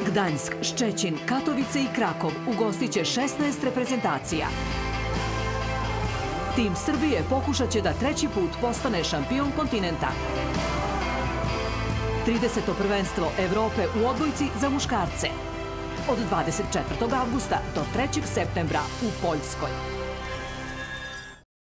Gdańsk, Ščećin, Katovice i Krakov ugostit će 16 reprezentacija. Tim Srbije pokušat će da treći put postane šampion kontinenta. 30. prvenstvo Evrope u odbojci za muškarce. Od 24. avgusta do 3. septembra u Poljskoj.